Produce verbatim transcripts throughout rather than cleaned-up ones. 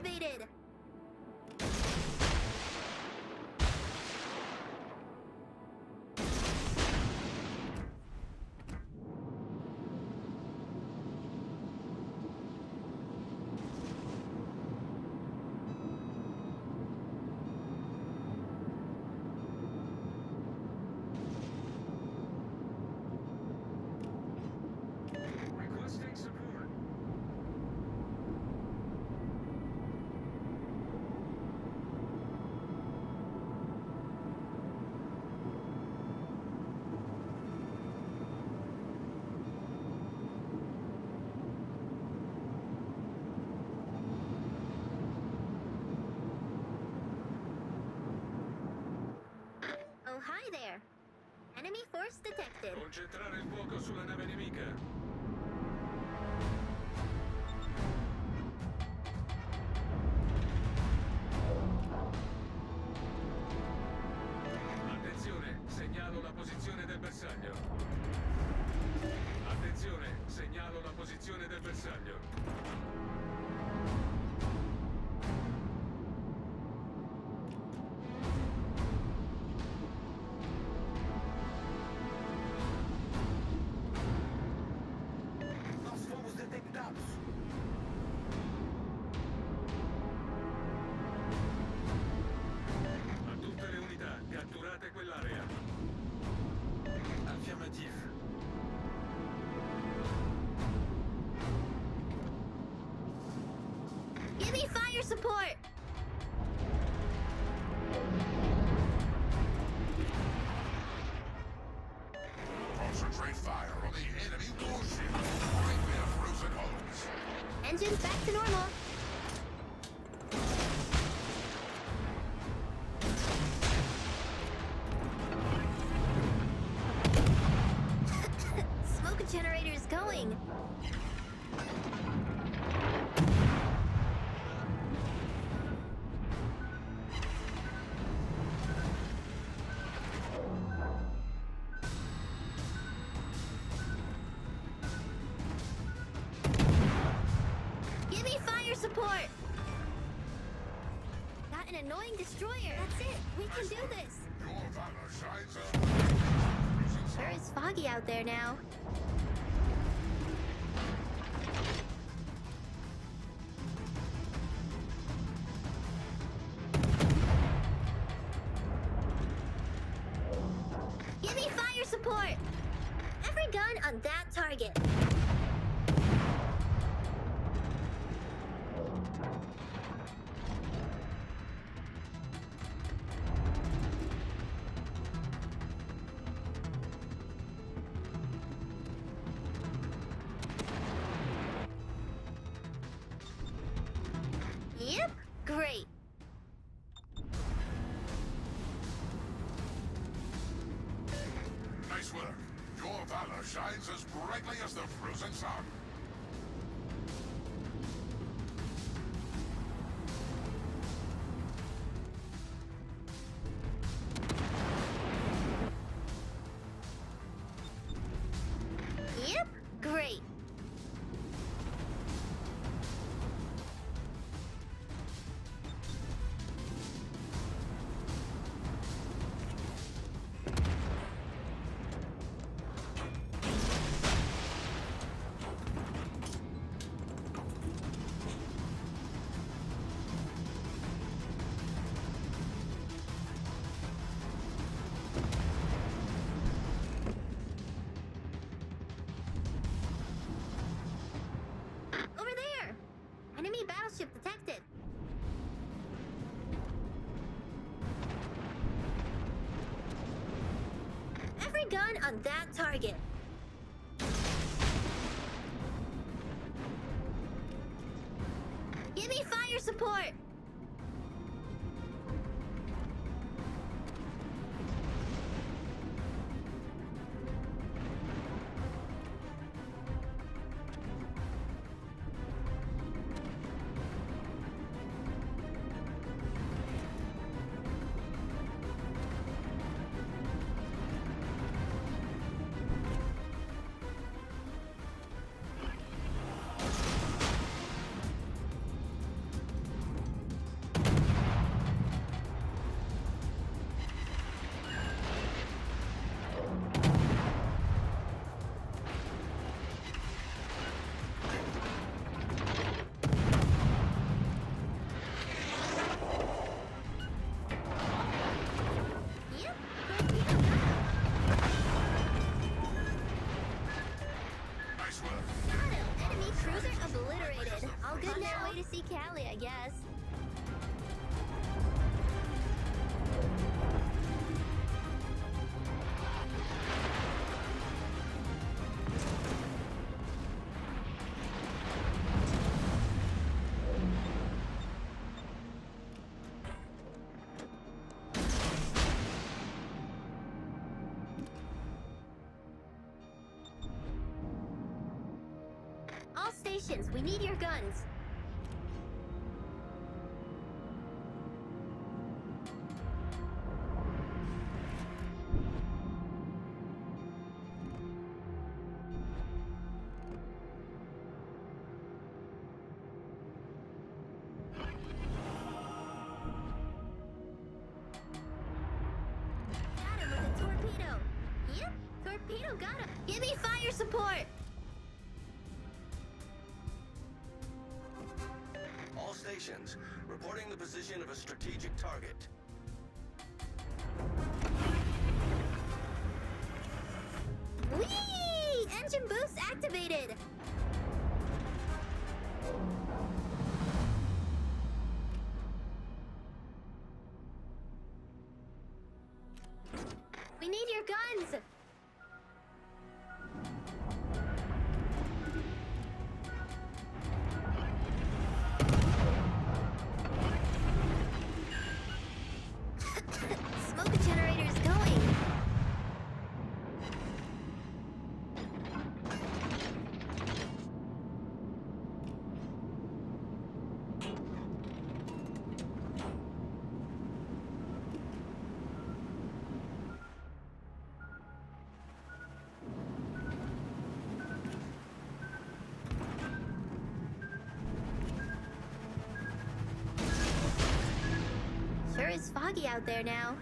activated! Requesting support. Oh, hi there. Enemy force detected. Concentrare il fuoco sulla nave nemica. Attenzione, segnalo la posizione del bersaglio. Attenzione, segnalo la posizione del bersaglio. Nós fomos detectados. A tutte le unità, catturate quell'area. Affirmatif. Give me fire support! Concentrate fire on the enemy warship. Bring their frozen homes. Engines back to normal. Smoke generator's going. Give me fire support! Got an annoying destroyer. That's it. We can do this. Your valor shines a Sure is foggy out there now. Give me fire support! Every gun on that target. Yep, great. nice work. Your valor shines as brightly as the frozen sun. Yep, great. Over there! Enemy battleship detected. Every gun on that target. Give me fire support! All good now. Way to see Callie, I guess. All stations, we need your guns. Got him with a torpedo. Yep, torpedo got him. Give me fire support. All stations, reporting the position of a strategic target. Whee! Engine boost activated. We need your guns. Smoke generator is going. Sure is foggy out there now.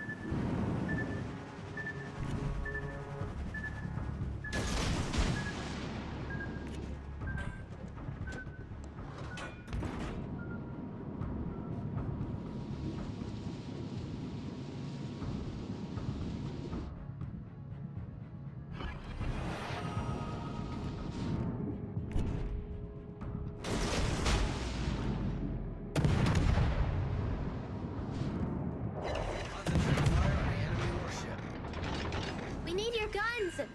Concentrate fire on the enemy warship. We need your guns.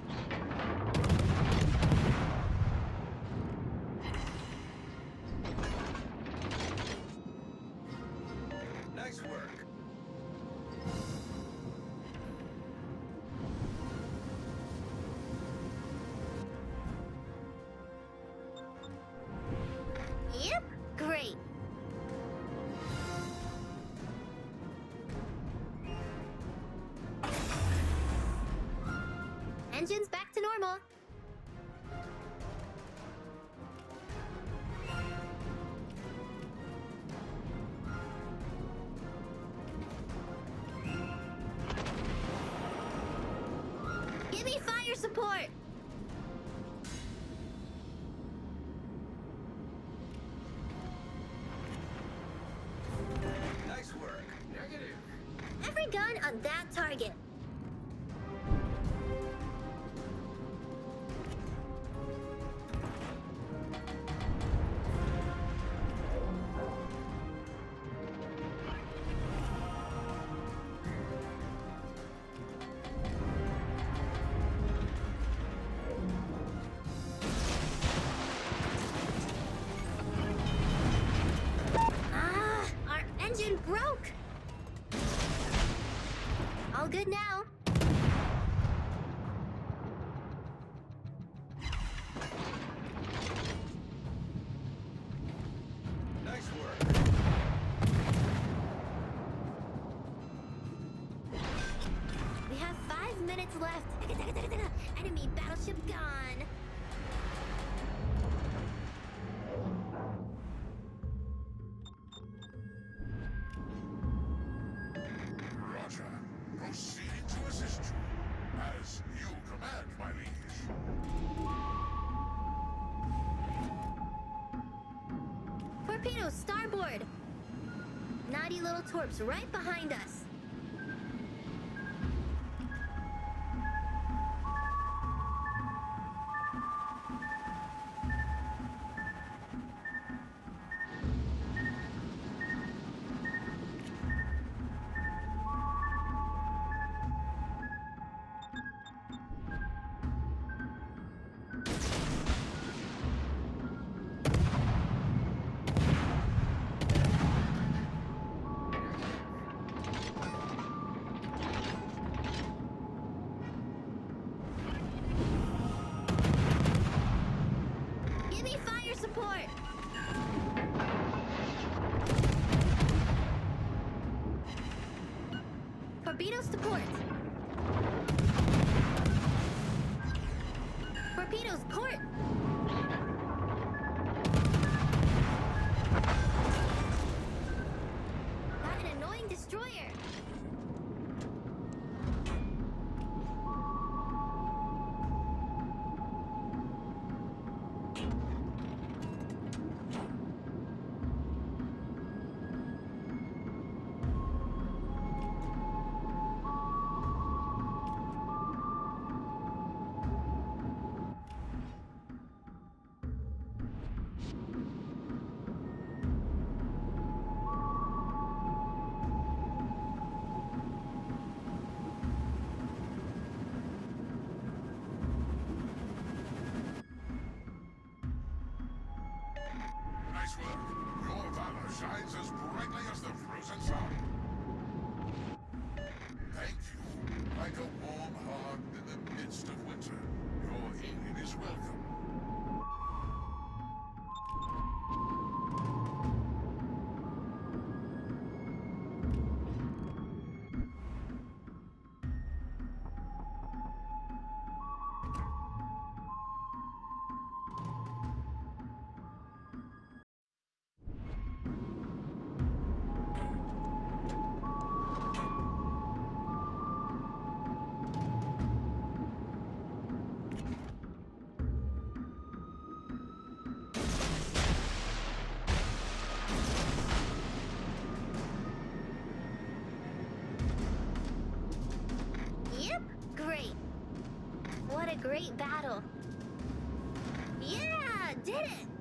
Nice work. Yep, great. Engines back to normal. Give me fire support. Nice work. Negative. Every gun on that target. Ah, our engine broke. All good now. Nice work. We have five minutes left. Enemy battleship gone. Roger. Proceeding to assist you. As you command, my liege. Torpedo starboard. Naughty little torps right behind us. support! Torpedo support! Torpedoes port! Got an annoying destroyer! Nice work. Your valor shines as brightly as the frozen sun. Thank you. Like a warm hug in the midst of winter, your healing is welcome. Yep, great. What a great battle. Yeah, did it!